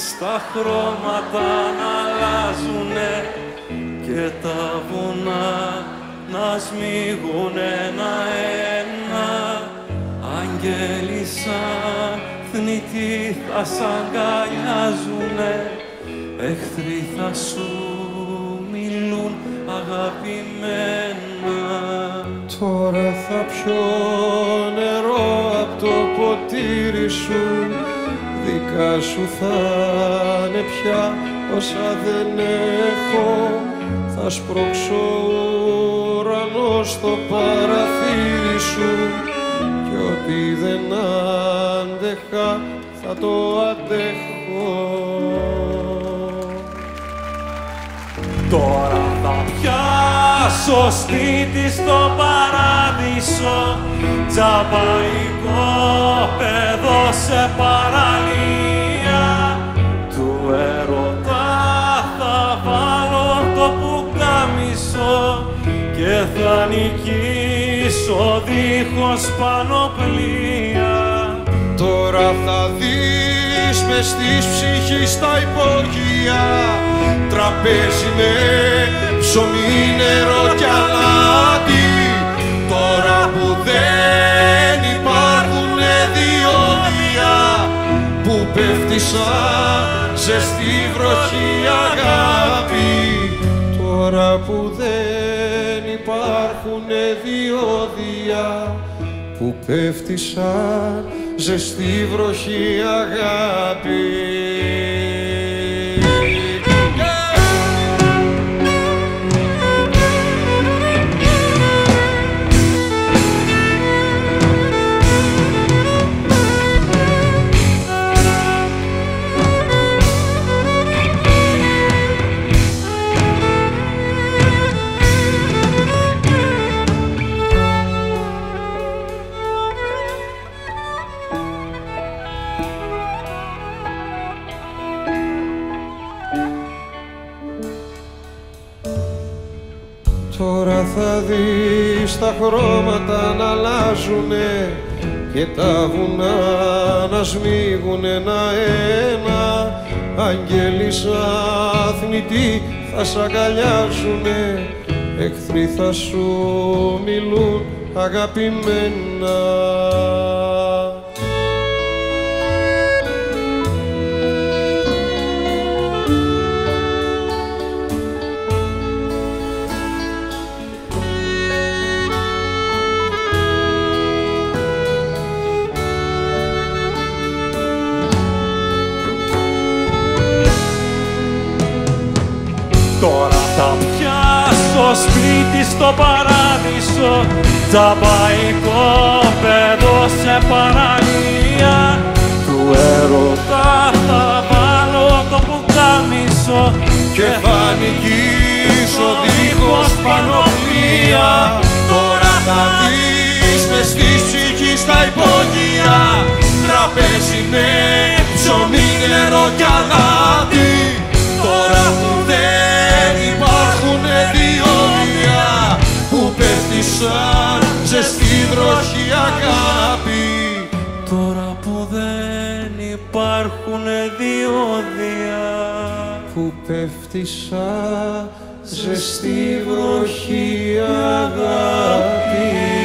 στα χρώματα να αλλάζουνε και τα βουνά να σμίγουν ένα-ένα. Άγγελοι σαν θνητοί θα σ' αγκαλιάζουνε, εχθροί θα σου μιλούν αγαπημένα. Τώρα θα πιω νερό απ' το ποτήρι σου, δικά σου θα είναι πια όσα δεν έχω. Θα σπρώξω ουρανό στο παραθύρι σου κι ό,τι δεν άντεχα θα το αντέχω. Τώρα θα πιάσω σπίτι στο παράδεισο, τζαμπαϊκό παιδό σε παραλία. Του έρωτα θα βάλω το πουκάμισο και θα νικήσω δίχως πανοπλία. Τώρα θα δεις μες της ψυχής τα υπόγεια τραπέζι με ψωμί, νερό κι αλάτι. Τώρα που δεν υπάρχουνε διόδια, που πέφτει σαν ζεστή βροχή αγάπη. Τώρα που δεν υπάρχουνε διόδια, που πέφτει σαν ζεστή βροχή αγάπη. Τώρα θα δεις τα χρώματα να αλλάζουνε και τα βουνά να σμίγουν ένα-ένα. Άγγελοι σαν θνητοί θα σ' αγκαλιάζουνε, εχθροί θα σου μιλούν αγαπημένα. Τώρα θα πιάσω σπίτι στο παράδεισο, τζαμπαϊκό παιδό σε παραλία. Του έρωτα θα βάλω το πουκάμισο και θα νικήσω δίχως πανοπλία. Τώρα θα δεις μες της ψυχής τα υπόγεια τραπέζι με ψωμί, νερό κι αλάτι. Τώρα που δεν υπάρχουνε διόδια, που πέφτει σαν ζεστή βροχή αγάπη. Τώρα που δεν υπάρχουνε διόδια, που πέφτει σαν ζεστή βροχή αγάπη.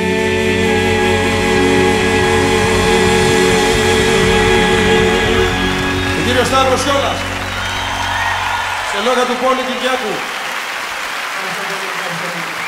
Ο κύριος Σταύρος Κιόλας, σε λόγια του Πόλη Κυριάκου.